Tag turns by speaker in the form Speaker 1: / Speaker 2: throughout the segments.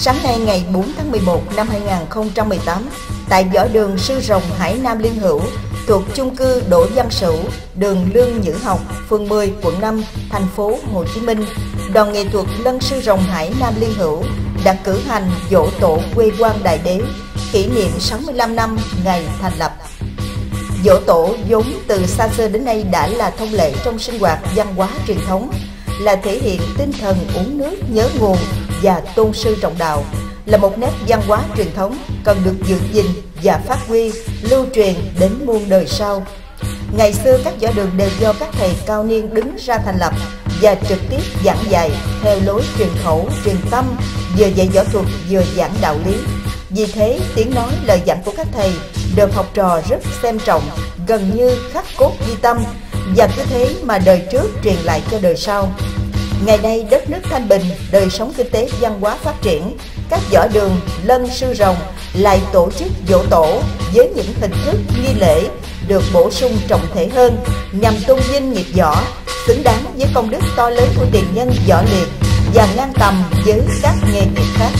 Speaker 1: Sáng nay ngày 4 tháng 11 năm 2018, tại võ đường Sư Rồng Hải Nam Liên Hữu, thuộc chung cư Đỗ Văn Sửu, đường Lương Nhữ Học, phường 10, quận 5, thành phố Hồ Chí Minh, đoàn nghệ thuật Lân Sư Rồng Hải Nam Liên Hữu đã cử hành giỗ tổ quê quan Đại Đế, kỷ niệm 65 năm ngày thành lập. Giỗ tổ vốn từ xa xưa đến nay đã là thông lệ trong sinh hoạt văn hóa truyền thống, là thể hiện tinh thần uống nước nhớ nguồn và tôn sư trọng đạo, là một nét văn hóa truyền thống cần được giữ gìn và phát huy, lưu truyền đến muôn đời sau. Ngày xưa các võ đường đều do các thầy cao niên đứng ra thành lập và trực tiếp giảng dạy theo lối truyền khẩu, truyền tâm, vừa dạy võ thuật vừa giảng đạo lý. Vì thế, tiếng nói lời dặn của các thầy được học trò rất xem trọng, gần như khắc cốt ghi tâm, và cứ thế mà đời trước truyền lại cho đời sau. Ngày nay đất nước thanh bình, đời sống kinh tế văn hóa phát triển, các võ đường Lân Sư Rồng lại tổ chức giỗ tổ với những hình thức nghi lễ được bổ sung trọng thể hơn, nhằm tôn vinh nghiệp võ, xứng đáng với công đức to lớn của tiền nhân võ liệt và ngang tầm với các nghề nghiệp khác.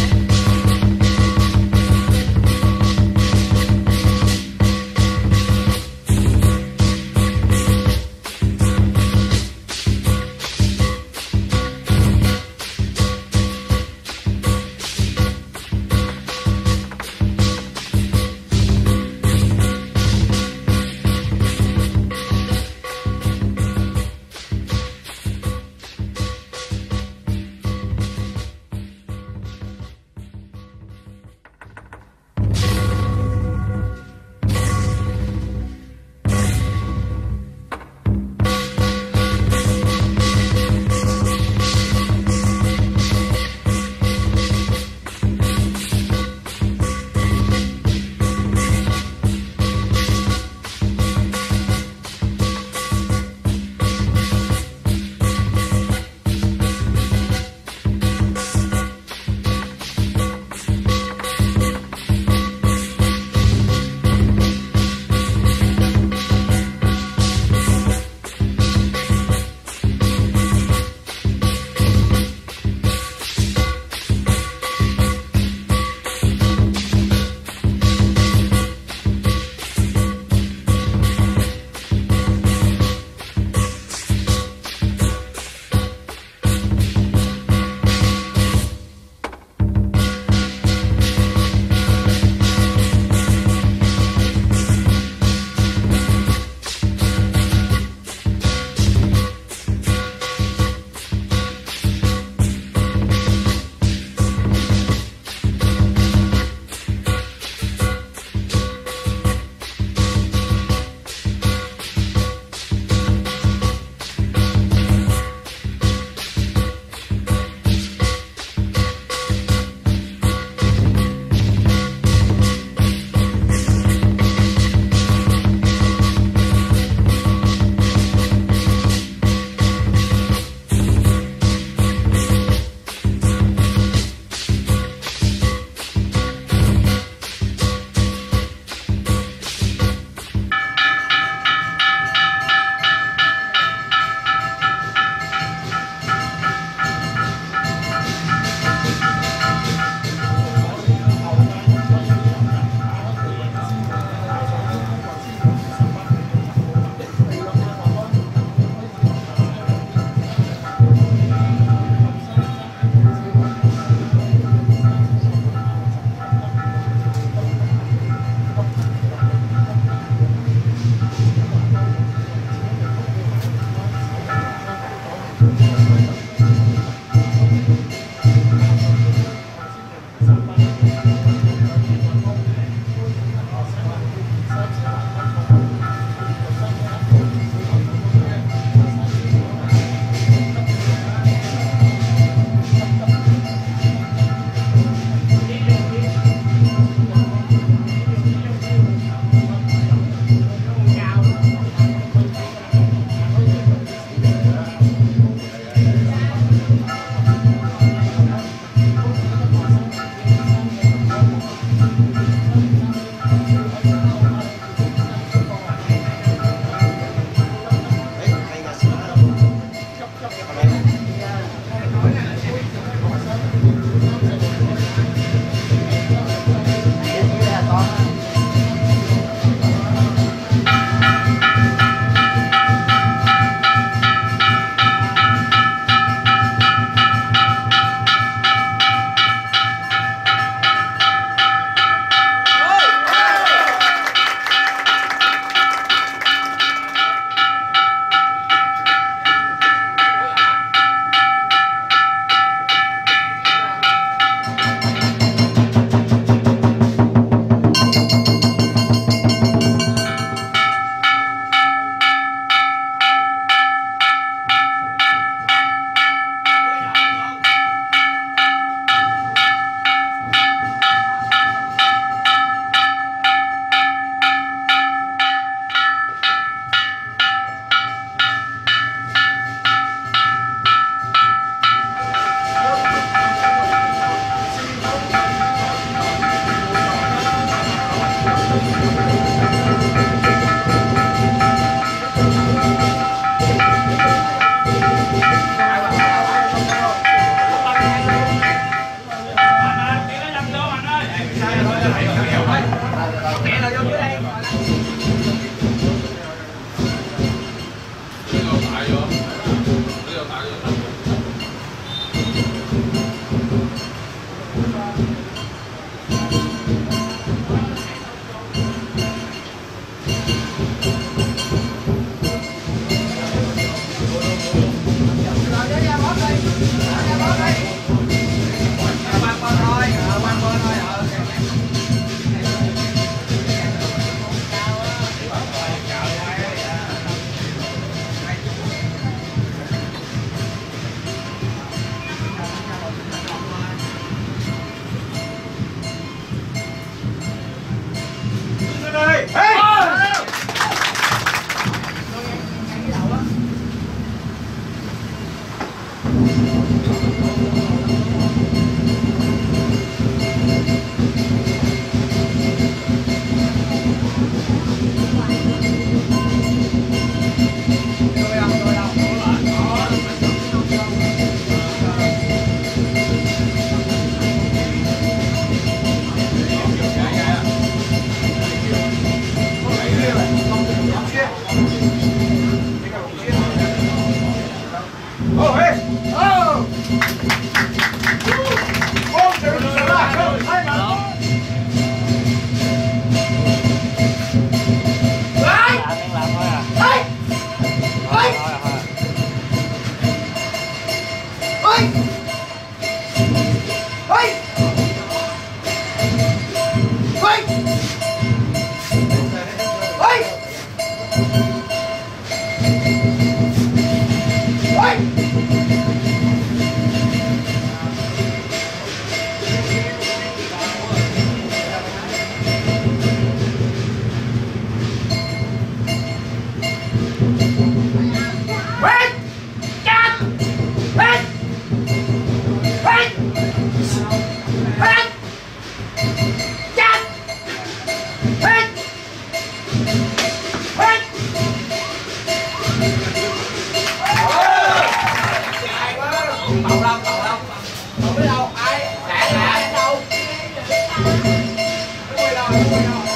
Speaker 2: Đâu biết đâu ai lẻ lẻ đâu.